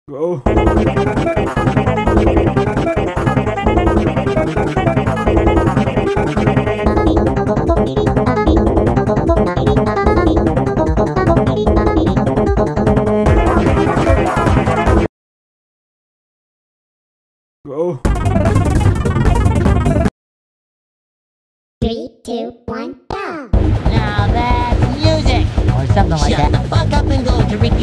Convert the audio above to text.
Go. Go. 3, 2, 1, go! Now that's music! Or something like Shut that. the fuck up and go to Ricky